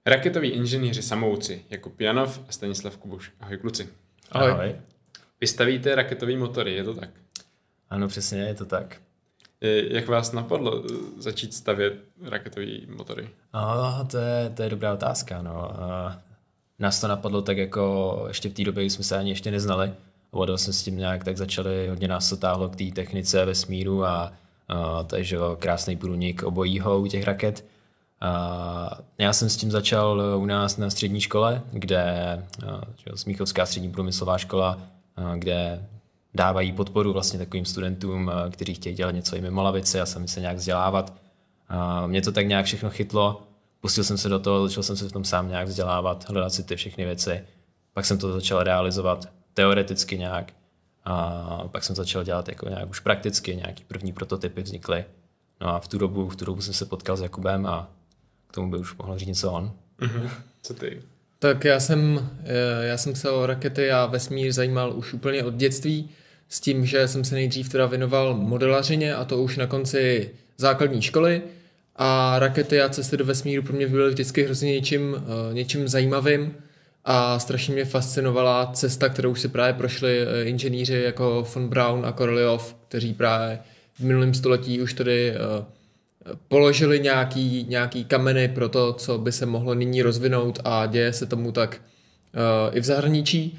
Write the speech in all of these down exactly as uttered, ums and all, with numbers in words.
Raketoví inženýři samouci, jako Janov a Stanislav Kubuš. Ahoj kluci. Ahoj. Ahoj. Vy stavíte raketový motory, je to tak? Ano, přesně, je to tak. Jak vás napadlo začít stavět raketový motory? Oh, to, je, to je dobrá otázka. No. Nás to napadlo tak jako ještě v té době, kdy jsme se ani ještě neznali. Vodil jsme s tím nějak, tak začali, hodně nás to táhlo k té technice, vesmíru a, a to je že, krásný průnik obojího u těch raket. A já jsem s tím začal u nás na střední škole, kde že, Smíchovská střední průmyslová škola, kde dávají podporu vlastně takovým studentům, kteří chtějí dělat něco i mimo lavici a sami se nějak vzdělávat. A mě to tak nějak všechno chytlo, pustil jsem se do toho, začal jsem se v tom sám nějak vzdělávat, hledat si ty všechny věci. Pak jsem to začal realizovat teoreticky nějak a pak jsem začal dělat jako nějak už prakticky, nějaký první prototypy vznikly. No a v tu dobu, v tu dobu jsem se potkal s Jakubem a k tomu by už mohl říct něco on. Mm-hmm. Co ty? Tak já jsem, já jsem se o rakety a vesmír zajímal už úplně od dětství, s tím, že jsem se nejdřív teda věnoval modelařině a to už na konci základní školy a rakety a cesty do vesmíru pro mě byly vždycky hrozně něčím, něčím zajímavým a strašně mě fascinovala cesta, kterou si právě prošli inženýři jako von Braun a Korolev, kteří právě v minulém století už tady položili nějaký, nějaký kameny pro to, co by se mohlo nyní rozvinout a děje se tomu tak uh, i v zahraničí.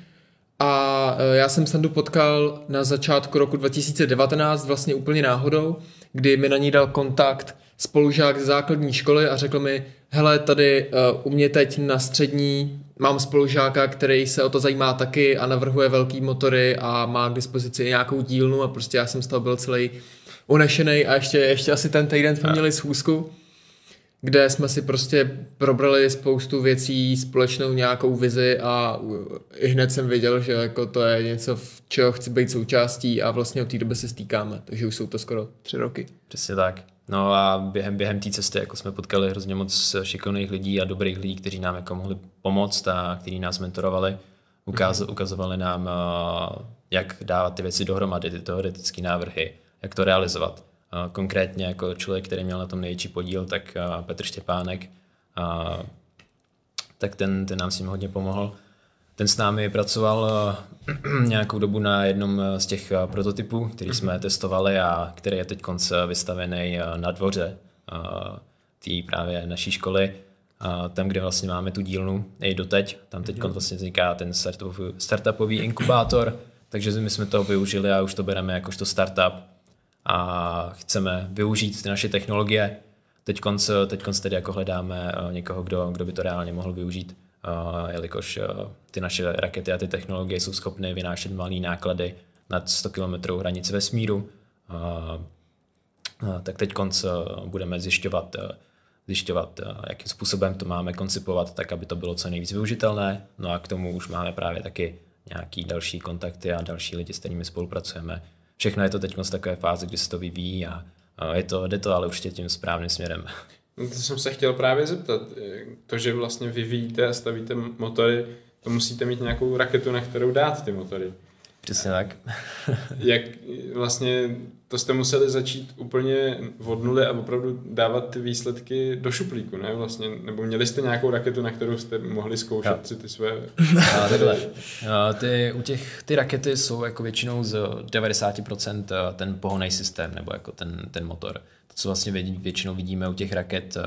A uh, já jsem Sandu potkal na začátku roku dva tisíce devatenáct vlastně úplně náhodou, kdy mi na ní dal kontakt spolužák z základní školy a řekl mi, hele, tady uh, u mě teď na střední mám spolužáka, který se o to zajímá taky a navrhuje velký motory a má k dispozici nějakou dílnu a prostě já jsem z toho byl celý unešenej a ještě, ještě asi ten týden jsme měli schůzku, kde jsme si prostě probrali spoustu věcí, společnou nějakou vizi a i hned jsem věděl, že jako to je něco, v čeho chci být součástí a vlastně od té doby se stýkáme, takže už jsou to skoro tři roky. Přesně tak. No a během, během té cesty jako jsme potkali hrozně moc šikovných lidí a dobrých lidí, kteří nám jako mohli pomoct a kteří nás mentorovali, ukaz, ukazovali nám, jak dávat ty věci dohromady, ty teoretické návrhy, jak to realizovat. Konkrétně jako člověk, který měl na tom největší podíl, tak Petr Štěpánek, tak ten, ten nám s tím hodně pomohl. Ten s námi pracoval nějakou dobu na jednom z těch prototypů, který jsme testovali a který je teď vystavený na dvoře té právě naší školy, tam, kde vlastně máme tu dílnu i doteď. Tam teď vlastně vzniká ten startupový, startupový inkubátor, takže my jsme to využili a už to bereme jakožto startup a chceme využít ty naše technologie. Teď konc, teď konc tedy jako hledáme někoho, kdo, kdo by to reálně mohl využít, uh, jelikož uh, ty naše rakety a ty technologie jsou schopny vynášet malé náklady nad sto kilometrů hranic vesmíru. Uh, uh, tak teď konc uh, budeme zjišťovat, uh, zjišťovat uh, jakým způsobem to máme koncipovat, tak aby to bylo co nejvíc využitelné. No a k tomu už máme právě taky nějaký další kontakty a další lidi, s kterými spolupracujeme. Všechno je to teď v takové fázi, kdy se to vyvíjí a je to, jde to ale určitě tím správným směrem. No to jsem se chtěl právě zeptat. To, že vlastně vyvíjíte a stavíte motory, to musíte mít nějakou raketu, na kterou dát ty motory. Přesně tak. Jak vlastně to jste museli začít úplně od nuly a opravdu dávat ty výsledky do šuplíku, ne? Vlastně, nebo měli jste nějakou raketu, na kterou jste mohli zkoušet no. si ty své... A takhle. Ty, u těch, ty rakety jsou jako většinou z devadesát procent ten pohonný systém, nebo jako ten, ten motor. To, co vlastně většinou vidíme u těch raket,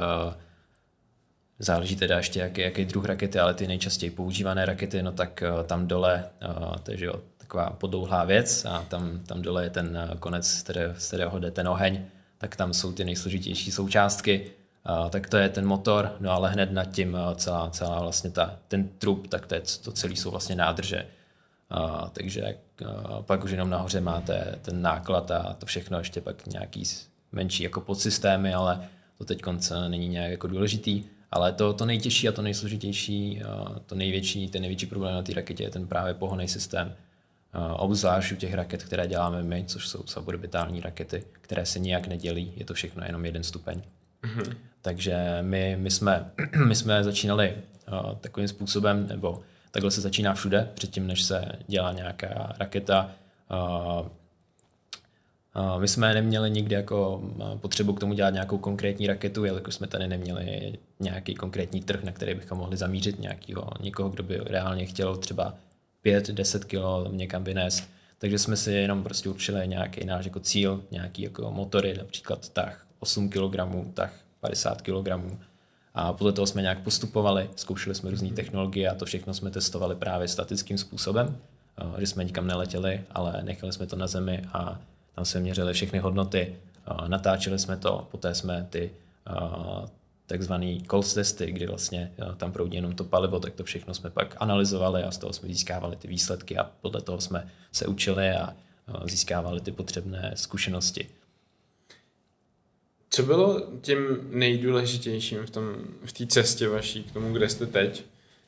záleží teda ještě, jaký, jaký druh rakety, ale ty nejčastěji používané rakety, no tak tam dole, takže jo, taková podlouhlá věc a tam, tam dole je ten konec, z kterého jde ten oheň, tak tam jsou ty nejsložitější součástky, tak to je ten motor, no ale hned nad tím celá, celá vlastně ta, ten trup, tak to, je, to celý jsou vlastně nádrže. Takže pak už jenom nahoře máte ten náklad a to všechno ještě pak nějaký menší jako podsystémy, ale to teď konce není nějak jako důležitý. Ale to, to nejtěžší a to nejsložitější, to největší, ten největší problém na té raketě je ten právě pohonný systém. Obzvlášť u těch raket, které děláme my, což jsou suborbitální rakety, které se nijak nedělí, je to všechno jenom jeden stupeň. Mm-hmm. Takže my, my, jsme, my jsme začínali uh, takovým způsobem, nebo takhle se začíná všude, předtím, než se dělá nějaká raketa. Uh, My jsme neměli nikdy jako potřebu k tomu dělat nějakou konkrétní raketu, jelikož jsme tady neměli nějaký konkrétní trh, na který bychom mohli zamířit nějakýho, někoho, kdo by reálně chtěl třeba pět deset kilo někam vynést. Takže jsme si jenom prostě určili nějaký náš jako cíl, nějaký jako motory, například tah osm kilogramů, tah padesát kilogramů. A podle toho jsme nějak postupovali, zkoušeli jsme různé technologie a to všechno jsme testovali právě statickým způsobem, že jsme nikam neletěli, ale nechali jsme to na zemi a tam jsme měřili všechny hodnoty, natáčeli jsme to, poté jsme ty takzvaný Coles testy, kdy vlastně tam proudí jenom to palivo, tak to všechno jsme pak analyzovali a z toho jsme získávali ty výsledky a podle toho jsme se učili a získávali ty potřebné zkušenosti. Co bylo tím nejdůležitějším v tom, v té cestě vaší k tomu, kde jste teď?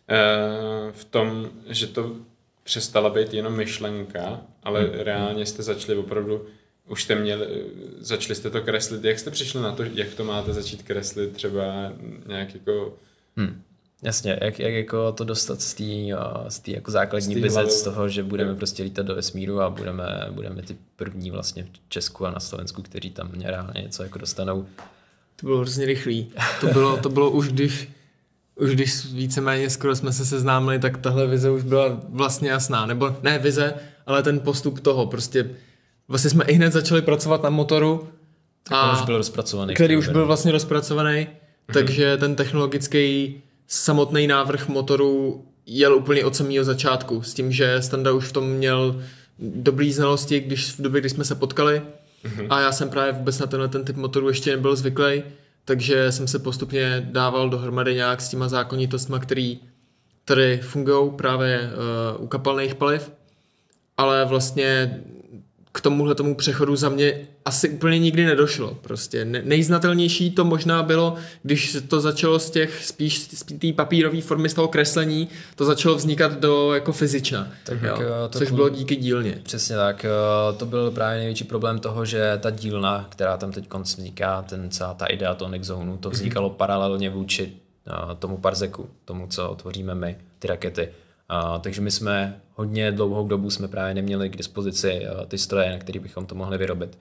V tom, že to přestala být jenom myšlenka, ale hmm. reálně jste začali opravdu, už jste měli, začali jste to kreslit. Jak jste přišli na to, jak to máte začít kreslit třeba nějak jako... Hmm. Jasně, jak, jak jako to dostat z té z té jako základní vize, z toho, že budeme prostě lítat do vesmíru a budeme, budeme ty první vlastně v Česku a na Slovensku, kteří tam reálně něco jako dostanou. To bylo hrozně rychlý. To bylo, to bylo už když už když víceméně skoro jsme se seznámili, tak tahle vize už byla vlastně jasná. Nebo ne vize, ale ten postup toho. Prostě vlastně jsme i hned začali pracovat na motoru. Tak a už byl rozpracovaný. Který už byl vlastně rozpracovaný. Mm-hmm. Takže ten technologický samotný návrh motoru jel úplně od samého začátku. S tím, že Standa už v tom měl dobrý znalosti, když v době, kdy jsme se potkali. Mm-hmm. A já jsem právě vůbec na tenhle ten typ motoru ještě nebyl zvyklý. Takže jsem se postupně dával dohromady nějak s těma zákonitostma, který tady fungují právě uh, u kapalných paliv. Ale vlastně k tomuhle tomu přechodu za mě asi úplně nikdy nedošlo. Prostě nejznatelnější to možná bylo, když to začalo z těch spíš z té papírové formy, z toho kreslení, to začalo vznikat do jako fyzična. Tak jo, to což bylo díky dílně. Přesně tak. To byl právě největší problém toho, že ta dílna, která tam teď vzniká, ten celá ta idea toho Nexonu, to vznikalo mm-hmm. paralelně vůči tomu parseku, tomu, co tvoříme my, ty rakety. Uh, takže my jsme hodně dlouhou dobu jsme právě neměli k dispozici uh, ty stroje, na který bychom to mohli vyrobit.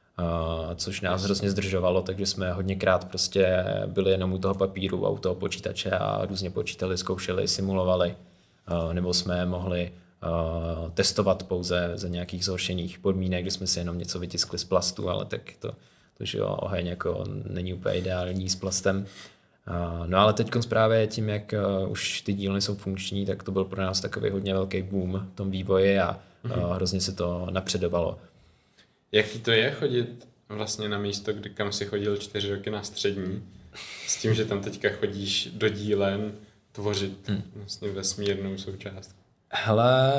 Uh, což nás yes. hrozně zdržovalo, takže jsme hodněkrát prostě byli jenom u toho papíru a u toho počítače a různě počítali, zkoušeli, simulovali, uh, nebo jsme mohli uh, testovat pouze za nějakých zhoršených podmínek, kde jsme si jenom něco vytiskli z plastu, ale tak to, to že jo, oheň jako není úplně ideální s plastem. Uh, no ale teď právě tím, jak uh, už ty dílny jsou funkční, tak to byl pro nás takový hodně velký boom v tom vývoji a mm-hmm. uh, hrozně se to napředovalo. Jaký to je chodit vlastně na místo, kdy kam si chodil čtyři roky na střední, s tím, že tam teďka chodíš do dílen tvořit mm. vlastně vesmírnou součást? Hele,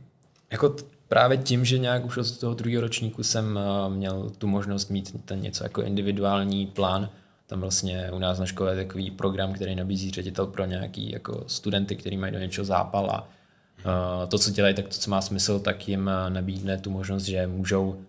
jako t- právě tím, že nějak už od toho druhého ročníku jsem uh, měl tu možnost mít ten něco jako individuální plán. Tam vlastně u nás na škole je takový program, který nabízí ředitel pro nějaký jako studenty, kteří mají do něčeho zápal a uh, to, co dělají, tak to, co má smysl, tak jim nabídne tu možnost, že můžou uh,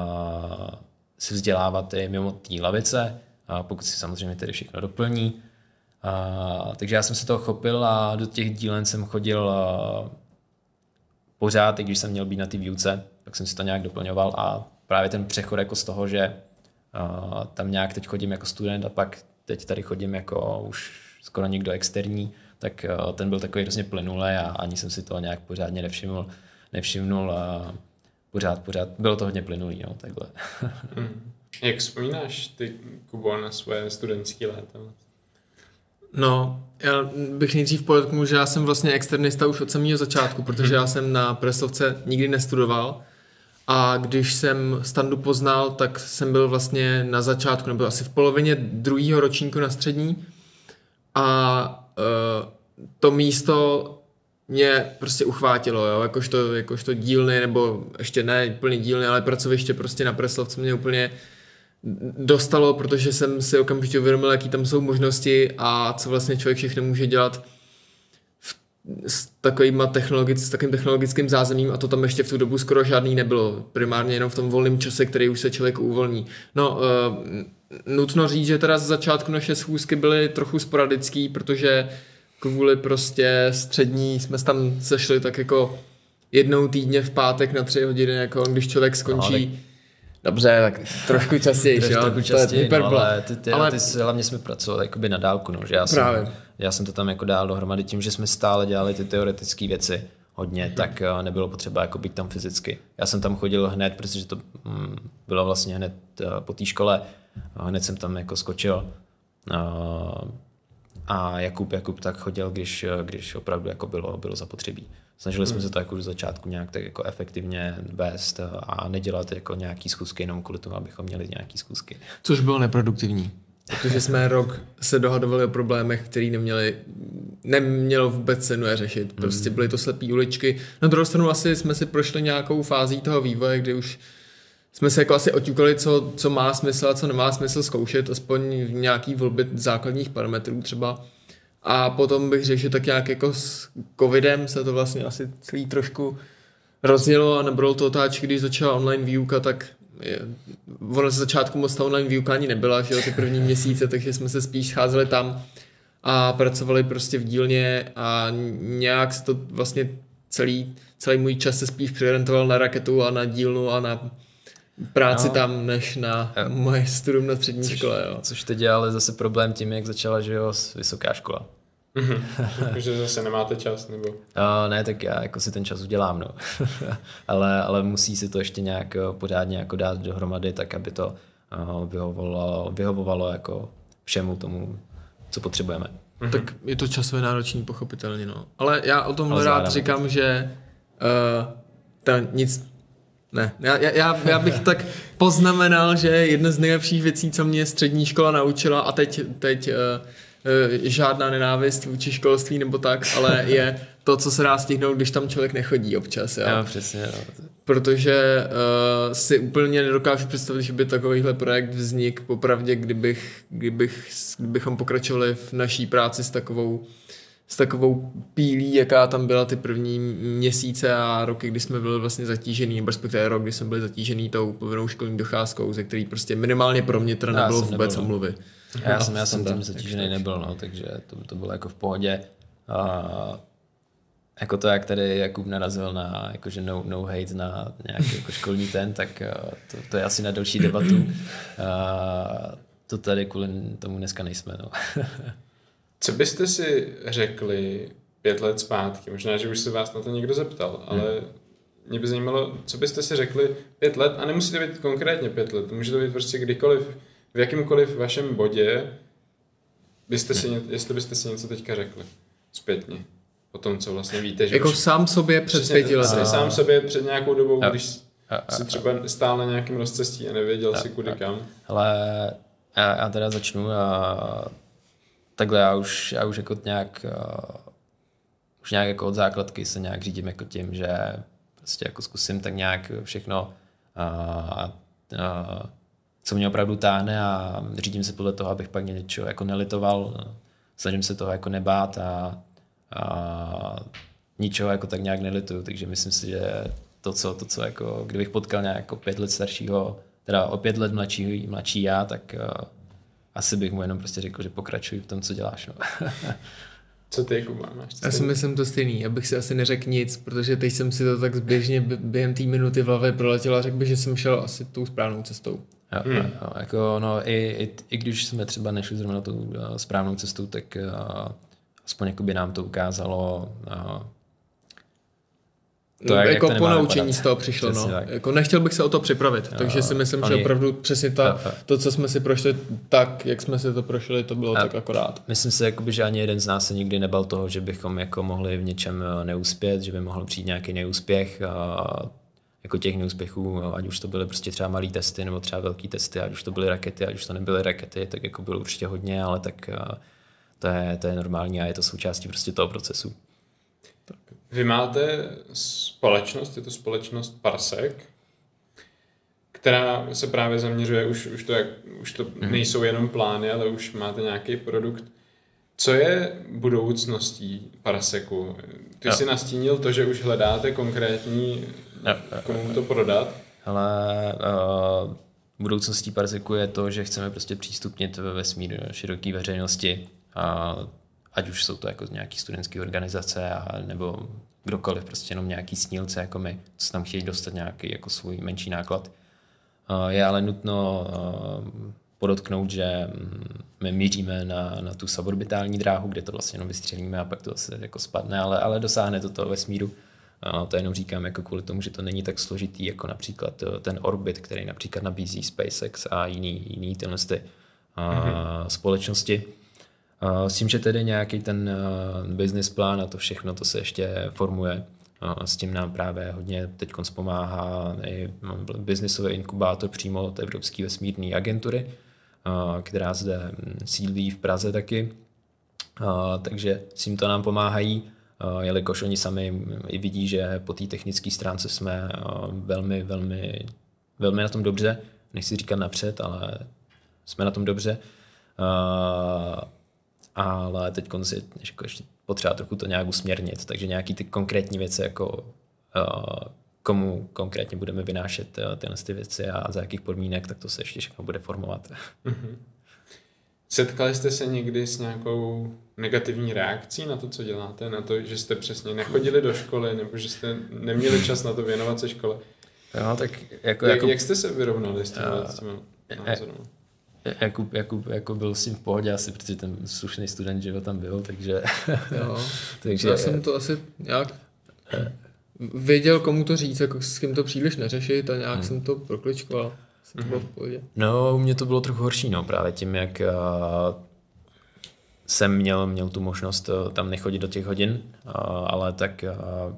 si vzdělávat i mimo té lavice, uh, pokud si samozřejmě tedy všechno doplní. Uh, takže já jsem se toho chopil a do těch dílen jsem chodil uh, pořád, i když jsem měl být na té výuce, tak jsem si to nějak doplňoval a právě ten přechod jako z toho, že Uh, tam nějak teď chodím jako student a pak teď tady chodím jako už skoro někdo externí, tak uh, ten byl takový hrozně plynulý a ani jsem si toho nějak pořádně nevšiml, nevšimnul a pořád, pořád, bylo to hodně plynulý, no, takhle. Hmm. Jak vzpomínáš ty, Kubo, na svoje studentské léta? No, já bych nejdřív podotknul, že já jsem vlastně externista už od samého začátku, protože já jsem na Presovce nikdy nestudoval. A když jsem Standu poznal, tak jsem byl vlastně na začátku, nebo asi v polovině druhého ročníku na střední. A uh, to místo mě prostě uchvátilo, jo? Jakožto, jakožto dílny, nebo ještě ne úplně dílny, ale pracoviště prostě na Preslovce mě úplně dostalo, protože jsem si okamžitě uvědomil, jaký tam jsou možnosti a co vlastně člověk všechno může dělat s takovým technologic, s takovým technologickým zázemím a to tam ještě v tu dobu skoro žádný nebylo. Primárně jenom v tom volném čase, který už se člověk uvolní. No, uh, nutno říct, že teda z začátku naše schůzky byly trochu sporadický, protože kvůli prostě střední jsme tam sešli tak jako jednou týdně v pátek na tři hodiny, jako když člověk skončí. Dobře, tak trošku častěji, jo? Trošku častěji, to je no, ale ty, ty, ale... ty, hlavně jsme pracovali jakoby na dálku, no, že já jsem, já jsem to tam jako dál dohromady tím, že jsme stále dělali ty teoretické věci hodně, hmm. tak uh, nebylo potřeba jako být tam fyzicky. Já jsem tam chodil hned, protože to um, bylo vlastně hned uh, po té škole, uh, hned jsem tam jako skočil. Uh, a Jakub, Jakub tak chodil, když, když opravdu jako bylo, bylo zapotřebí. Snažili jsme hmm. se to jako už z začátku nějak tak jako efektivně vést a nedělat jako nějaký schůzky jenom kvůli tomu, abychom měli nějaký schůzky. Což bylo neproduktivní. Protože jsme rok se dohadovali o problémech, který neměli, nemělo vůbec cenu je řešit. Prostě byly to slepý uličky. Na druhou stranu asi jsme si prošli nějakou fází toho vývoje, kdy už jsme se jako asi oťukali, co, co má smysl a co nemá smysl zkoušet, aspoň v nějaký volbě základních parametrů třeba. A potom bych řekl, že tak nějak jako s covidem se to vlastně asi celý trošku rozjelo a nebylo to otáčky, když začala online výuka, tak je, ono ze začátku moc ta online výuka ani nebyla, že jo, ty první měsíce, takže jsme se spíš scházeli tam a pracovali prostě v dílně a nějak se to vlastně celý, celý můj čas se spíš přeorientoval na raketu a na dílnu a na práci no. tam, než na jo. moje studium na střední což, škole. Jo. Což teď je ale zase problém tím, jak začala, že jo, vysoká škola. Mm-hmm. Takže zase nemáte čas, nebo? No, ne, tak já jako si ten čas udělám, no. ale, ale musí si to ještě nějak pořádně jako dát dohromady, tak aby to uh, vyhovovalo, vyhovovalo jako všemu tomu, co potřebujeme. Mm-hmm. Tak je to časově náročný, pochopitelně, no. Ale já o tomhle rád říkám, že uh, to nic Ne, já, já, já bych tak poznamenal, že jedna z nejlepších věcí, co mě střední škola naučila, a teď, teď uh, uh, žádná nenávist vůči školství nebo tak, ale je to, co se dá stihnout, když tam člověk nechodí občas. Jo? Jo, přesně. Jo. Protože uh, si úplně nedokážu představit, že by takovýhle projekt vznik popravdě, kdybych, kdybych, kdybychom pokračovali v naší práci s takovou s takovou pílí, jaká tam byla ty první měsíce a roky, kdy jsme byli vlastně zatížený, nebo respektive rok, kdy jsme byli zatížený tou povinnou školní docházkou, ze který prostě minimálně pro mě teda nebylo vůbec nebyl, omluvy. Já, já jsem, já jsem tam zatížený nebyl, no, takže to, to bylo jako v pohodě. A jako to, jak tady Jakub narazil na jakože no, no hate na nějaký jako školní ten, tak to, to je asi na další debatu. A to tady kvůli tomu dneska nejsme, no. Co byste si řekli pět let zpátky? Možná, že už se vás na to někdo zeptal, ale hmm. mě by zajímalo, co byste si řekli pět let, a nemusíte být konkrétně pět let, může to být prostě kdykoliv, v jakýmkoliv vašem bodě, byste si, hmm. jestli byste si něco teďka řekli zpětně. O tom, co vlastně víte. Že jako už, sám sobě před přesně, pěti lety. Sám sobě před nějakou dobou, a, když a, a, si třeba stál na nějakém rozcestí a nevěděl a, si kudy a, kam. Ale já, já teda začnu a takhle já už, já už jako nějak uh, už nějak jako od základky se nějak řídím jako tím, že prostě jako zkusím tak nějak všechno uh, uh, co mě opravdu táhne a řídím se podle toho, abych pak něčeho jako nelitoval, snažím se toho jako nebát a, a ničeho jako tak nějak nelituju, takže myslím si, že to, co, to, co jako, kdybych potkal nějak jako pět let staršího, teda o pět let mladší, mladší já, tak uh, asi bych mu jenom prostě řekl, že pokračuj v tom, co děláš. No. Co ty, Kuba, máš? Já si myslím to stejný. Já bych si asi neřekl nic, protože teď jsem si to tak zběžně během té minuty v hlavě proletěl a řekl bych, že jsem šel asi tou správnou cestou. Jo, hmm. jo, jako, no, i, i, i když jsme třeba nešli zrovna tou uh, správnou cestou, tak uh, aspoň jako by nám to ukázalo uh, To, jak, jako jak to ponaučení z toho přišlo. No. Jako nechtěl bych se o to připravit, jo, takže si myslím, oni... že opravdu přesně ta, jo, jo. to, co jsme si prošli tak, jak jsme si to prošli, to bylo jo. tak akorát. Myslím si, jakoby, že ani jeden z nás se nikdy nebal toho, že bychom jako mohli v něčem neuspět, že by mohl přijít nějaký neúspěch. A jako těch neúspěchů, ať už to byly prostě třeba malý testy nebo třeba velký testy, ať už to byly rakety, ať už to nebyly rakety, tak jako bylo určitě hodně, ale tak to je, to je normální a je to součástí prostě toho procesu. Vy máte společnost, je to společnost Parsec, která se právě zaměřuje, už, už to, jak, už to mm. nejsou jenom plány, ale už máte nějaký produkt. Co je budoucností Parsecu? Ty jo. jsi nastínil to, že už hledáte konkrétní, jo, jo, komu to prodat. Ale uh, budoucností Parsecu je to, že chceme prostě přístupnit ve vesmír široké veřejnosti a ať už jsou to jako nějaký studentské organizace a nebo kdokoliv, prostě jenom nějaký snílce jako my, co tam chtějí dostat nějaký jako svůj menší náklad. Je ale nutno podotknout, že my míříme na, na tu suborbitální dráhu, kde to vlastně jenom vystřelíme a pak to zase jako spadne, ale, ale dosáhne to toho vesmíru. To jenom říkám jako kvůli tomu, že to není tak složitý jako například ten orbit, který například nabízí SpaceX a jiný, jiný tyhle ty, mm-hmm. společnosti. S tím, že tedy nějaký ten business plán a to všechno, to se ještě formuje. S tím nám právě hodně teď pomáhá i biznisový inkubátor přímo od Evropské vesmírné agentury, která zde sídlí v Praze taky. Takže s tím to nám pomáhají, jelikož oni sami i vidí, že po té technické stránce jsme velmi, velmi, velmi na tom dobře. Nechci říkat napřed, ale jsme na tom dobře. Ale teď je ještě potřeba trochu to nějak usměrnit, takže nějaký ty konkrétní věci, jako komu konkrétně budeme vynášet tyhle ty věci a za jakých podmínek, tak to se ještě všechno bude formovat. Mm-hmm. Setkali jste se někdy s nějakou negativní reakcí na to, co děláte, na to, že jste přesně nechodili do školy, nebo že jste neměli čas na to věnovat se škole? No, tak jako, jak, jako, jak jste se vyrovnali s těmi názorem? Jakub, Jakub, Jakub byl s tím v pohodě asi, protože ten slušný student, že ho tam byl, takže... Jo, takže já jsem to asi nějak věděl, komu to říct, jako s kým to příliš neřešit a nějak hmm. jsem to prokličkoval. Jsem to bylo v pohodě. No, u mě to bylo trochu horší, no, právě tím, jak uh, jsem měl, měl tu možnost uh, tam nechodit do těch hodin, uh, ale tak uh,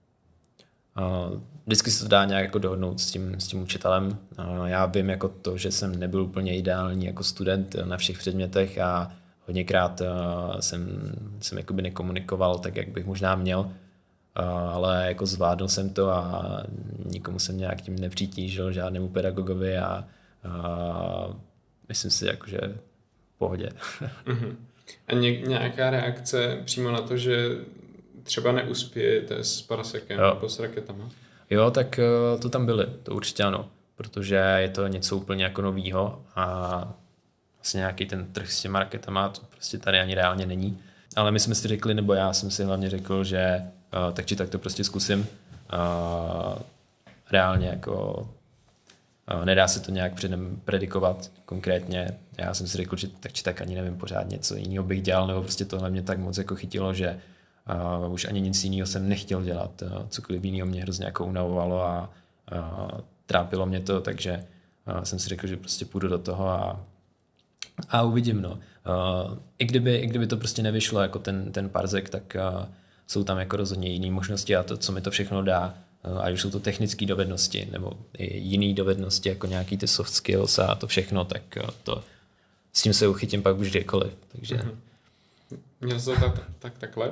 uh, vždycky se to dá nějak jako dohodnout s tím, s tím učitelem. Uh, já vím jako to, že jsem nebyl úplně ideální jako student na všech předmětech a hodněkrát uh, jsem, jsem jakoby nekomunikoval tak, jak bych možná měl, uh, ale jako zvládl jsem to a nikomu jsem nějak tím nepřitížil, žádnému pedagogovi a uh, myslím si, jako, že v pohodě. Uh-huh. A ně, nějaká reakce přímo na to, že třeba neuspějete s Parsekem nebo s raketama? Jo, tak uh, to tam byly, to určitě ano, protože je to něco úplně jako novýho a vlastně nějaký ten trh s těma raketama, to prostě tady ani reálně není. Ale my jsme si řekli, nebo já jsem si hlavně řekl, že uh, tak či tak to prostě zkusím. Uh, reálně jako uh, nedá se to nějak předem predikovat konkrétně. Já jsem si řekl, že tak či tak ani nevím pořádně, co jiného bych dělal, nebo prostě tohle mě tak moc jako chytilo, že uh, už ani nic jiného jsem nechtěl dělat. Uh, cokoliv jiného mě hrozně jako unavovalo a uh, trápilo mě to, takže uh, jsem si řekl, že prostě půjdu do toho a A uvidím, no. Uh, i, kdyby, I kdyby to prostě nevyšlo jako ten, ten Parsec, tak uh, jsou tam jako rozhodně jiné možnosti a to, co mi to všechno dá, uh, ať už jsou to technické dovednosti nebo i jiné dovednosti, jako nějaký ty soft skills a to všechno, tak uh, to s tím se uchytím pak už kdekoliv. Takže... Mm-hmm. Měl jsi to tak, tak, takhle?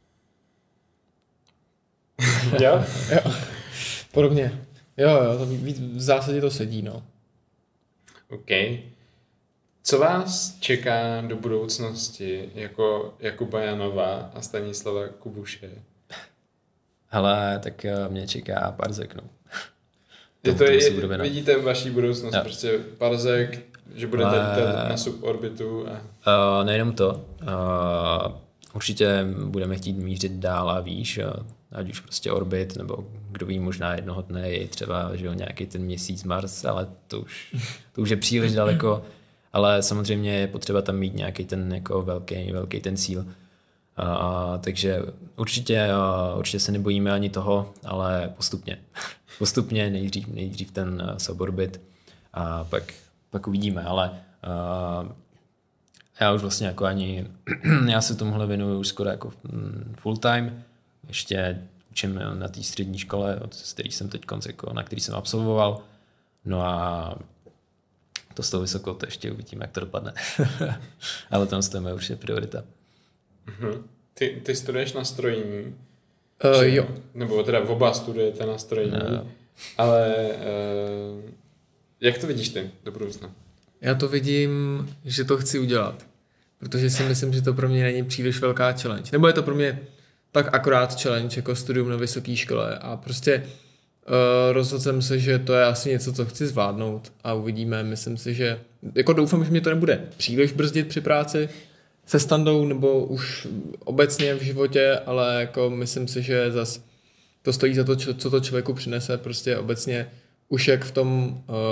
jo? jo. Podobně. Jo, jo, to v zásadě to sedí, no. OK. Co vás čeká do budoucnosti jako Jakuba Janova a Stanislava Kubuše? Hele, tak mě čeká Parsec, no. Je to je, vidíte vaší budoucnost, jo. Prostě Parsec, že budete Ale... na suborbitu? A... Uh, nejenom to. Uh, určitě budeme chtít mířit dál a výš, ať už prostě orbit, nebo kdo ví, možná jednoho dne je třeba že jo, nějaký ten měsíc Mars, ale to už, to už je příliš daleko. Ale samozřejmě je potřeba tam mít nějaký ten jako velký, velký ten cíl. A, takže určitě, určitě se nebojíme ani toho, ale postupně. Postupně nejdřív, nejdřív ten suborbit a pak, pak uvidíme, ale a, já už vlastně jako ani, já se tomuhle věnuju už skoro jako full time. Ještě učím na té střední škole, z který jsem teď jako, na který jsem absolvoval. No a to s tou vysokou, to ještě uvidíme, jak to dopadne. Ale tam to je moje určitě priorita. Uh-huh. Ty, ty studuješ na strojní? Uh, jo. Nebo teda v oba studujete na strojní. No. Ale uh, jak to vidíš ty do budoucna? Já to vidím, že to chci udělat. Protože si myslím, že to pro mě není příliš velká challenge. Nebo je to pro mě tak akorát challenge jako studium na vysoké škole. A prostě Uh, rozhodl jsem se, že to je asi něco, co chci zvládnout a uvidíme. Myslím si, že jako doufám, že mě to nebude příliš brzdit při práci se standou nebo už obecně v životě, ale jako myslím si, že zas to stojí za to, co to člověku přinese prostě obecně už jak v tom uh,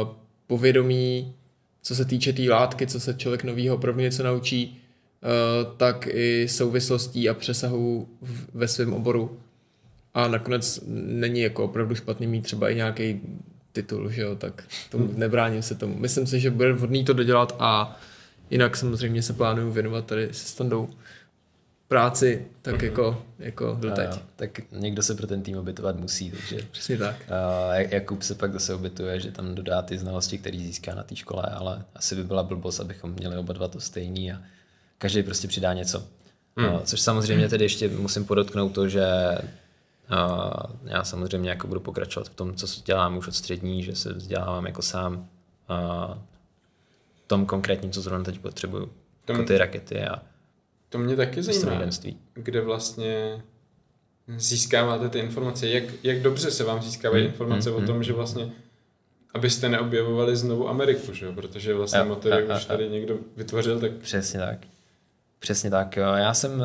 povědomí, co se týče té tý látky, co se člověk novýho opravdu něco naučí, tak i souvislostí a přesahů ve svém oboru. A nakonec není jako opravdu špatný mít třeba i nějaký titul, že jo, tak tomu nebráním se tomu. Myslím si, že bude vhodný to dodělat a jinak samozřejmě se plánuju věnovat tady se Standou práci, tak mm-hmm. jako, jako doteď. No, tak někdo se pro ten tým obětovat musí, takže... Přesně tak. Uh, Jakub se pak zase obětuje, že tam dodá ty znalosti, které získá na té škole, ale asi by byla blbost, abychom měli oba dva to stejný a každý prostě přidá něco. Mm. Uh, což samozřejmě tedy ještě musím podotknout to, že uh, já samozřejmě jako budu pokračovat v tom, co dělám už od střední, že se vzdělávám jako sám uh, v tom konkrétním, co zrovna teď potřebuju, tom... jako ty rakety a to mě taky zajímá, kde vlastně získáváte ty informace, jak, jak dobře se vám získávají mm, informace mm, o tom, mm. že vlastně, abyste neobjevovali znovu Ameriku, že? Protože vlastně motory už tady a. někdo vytvořil. Tak... Přesně tak. Přesně tak. Já jsem,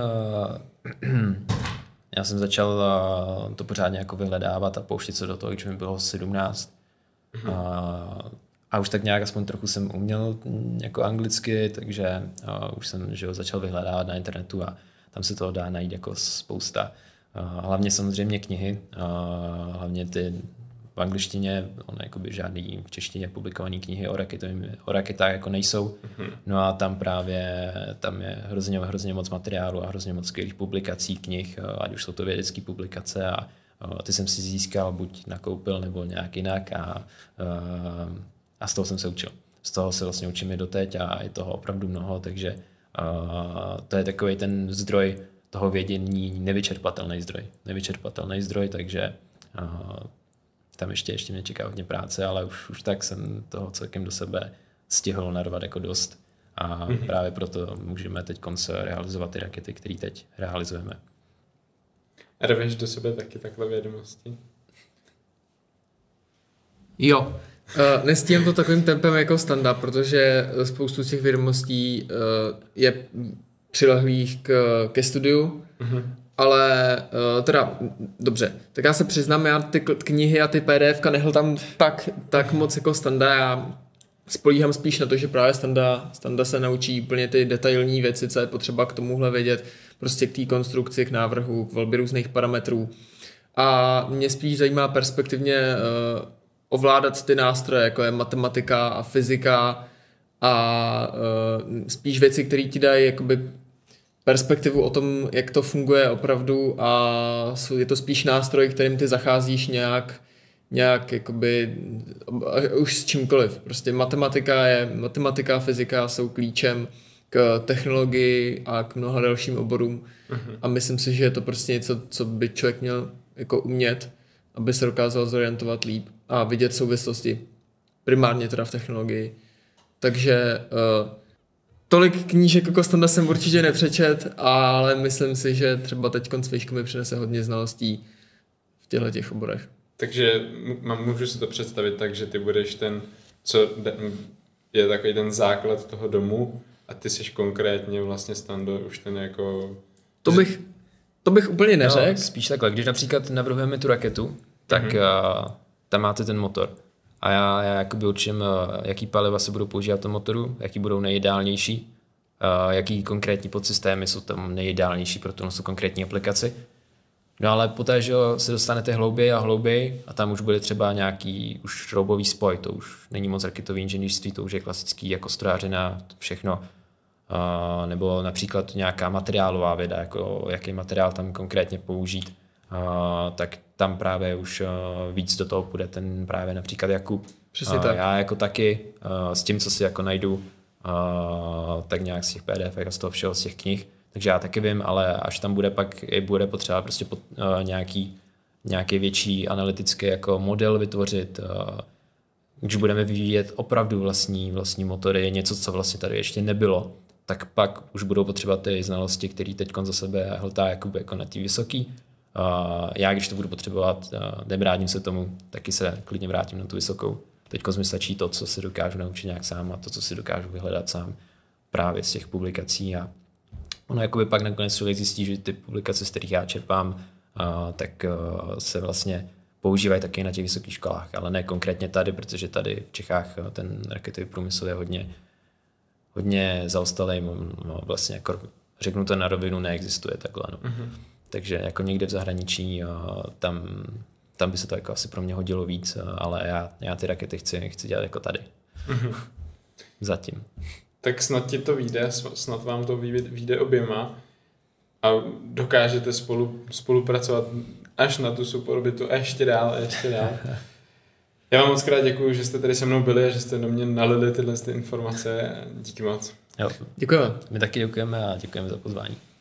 já jsem začal to pořádně jako vyhledávat a pouštět se do toho, když mi bylo sedmnáct. Mm. A, a už tak nějak aspoň trochu jsem uměl jako anglicky, takže uh, už jsem že ho, začal vyhledávat na internetu a tam se toho dá najít jako spousta. Uh, hlavně samozřejmě knihy, uh, hlavně ty v angličtině, ono jakoby žádný v češtině publikované knihy o, o raketách jako nejsou. Mm-hmm. No a tam právě tam je hrozně, hrozně moc materiálu a hrozně moc skvělých publikací knih, uh, ať už jsou to vědecké publikace a uh, ty jsem si získal, buď nakoupil nebo nějak jinak a uh, A z toho jsem se učil. Z toho se vlastně učím i doteď a je toho opravdu mnoho, takže uh, to je takový ten zdroj toho vědění, nevyčerpatelný zdroj. Nevyčerpatelný zdroj, takže uh, tam ještě, ještě mě čeká hodně práce, ale už, už tak jsem toho celkem do sebe stihl narvat jako dost. A mm-hmm. právě proto můžeme teď realizovat ty rakety, které teď realizujeme. A rveš do sebe taky takhle vědomosti? Jo. Uh, nestíhám to takovým tempem jako Standa, protože spoustu těch vědomostí uh, je přilehlých k, ke studiu, mm-hmm. ale uh, teda, dobře, tak já se přiznám, já ty knihy a ty P D F ka nehltám tak, tak moc jako Standa, já spolíhám spíš na to, že právě Standa, Standa se naučí úplně ty detailní věci, co je potřeba k tomuhle vědět, prostě k té konstrukci, k návrhu, k volbě různých parametrů. A mě spíš zajímá perspektivně uh, ovládat ty nástroje, jako je matematika a fyzika a uh, spíš věci, které ti dají jakoby perspektivu o tom, jak to funguje opravdu a je to spíš nástroj, kterým ty zacházíš nějak, nějak jakoby už s čímkoliv. Prostě matematika je, matematika a fyzika jsou klíčem k technologii a k mnoha dalším oborům uh-huh. a myslím si, že je to prostě něco, co by člověk měl jako umět, aby se dokázal zorientovat líp a vidět souvislosti, primárně teda v technologii. Takže uh, tolik knížek jako Standa jsem určitě nepřečet, ale myslím si, že třeba teď Cvičko mi přinese hodně znalostí v těchto těch oborech. Takže můžu si to představit tak, že ty budeš ten, co je takový ten základ toho domu a ty jsi konkrétně vlastně Stando už ten jako... To bych, to bych úplně neřekl. No, spíš takhle, když například navrhujeme tu raketu, tak mm-hmm. uh, tam máte ten motor. A já, já jakoby učím, uh, jaký paliva se budou používat v tom motoru, jaký budou nejideálnější, uh, jaký konkrétní podsystémy jsou tam nejideálnější pro tu konkrétní aplikaci. No ale poté, že se dostanete hlouběji a hlouběji a tam už bude třeba nějaký už šroubový spoj, to už není moc raketový inženýrství, to už je klasický jako strojářina, všechno. Uh, nebo například nějaká materiálová věda, jako jaký materiál tam konkrétně použít, uh, tak tam právě už uh, víc do toho půjde ten právě například Jakub. Přesně uh, tak. Já jako taky uh, s tím, co si jako najdu, uh, tak nějak z těch P D F a z toho všeho, z těch knih, takže já taky vím, ale až tam bude pak i bude potřeba prostě pod, uh, nějaký, nějaký větší analytický jako model vytvořit, uh, když budeme vyvíjet opravdu vlastní, vlastní motory, něco, co vlastně tady ještě nebylo, tak pak už budou potřeba ty znalosti, které teď za sebe hltá jakoby jako na té vysoký. Uh, já, když to budu potřebovat, uh, nebráním se tomu, taky se klidně vrátím na tu vysokou. Teď mi stačí to, co si dokážu naučit nějak sám a to, co si dokážu vyhledat sám právě z těch publikací. A ono jakoby pak nakonec člověk zjistí, že ty publikace, z kterých já čerpám, uh, tak uh, se vlastně používají taky na těch vysokých školách, ale ne konkrétně tady, protože tady v Čechách ten raketový průmysl je hodně, hodně zaostalý, no, vlastně jako řeknu to na rovinu, neexistuje takhle. No. Mm-hmm. Takže jako někde v zahraničí tam, tam by se to jako asi pro mě hodilo víc, ale já, já ty rakety chci, chci dělat jako tady. Mm-hmm. Zatím. Tak snad ti to vyjde, snad vám to vyjde oběma a dokážete spolu, spolupracovat až na tu superorbitu a ještě dál a ještě dál. Já vám moc krát děkuju, že jste tady se mnou byli a že jste do mě nalili tyhle informace. Díky moc. Jo. Děkujeme. My taky děkujeme a děkujeme za pozvání.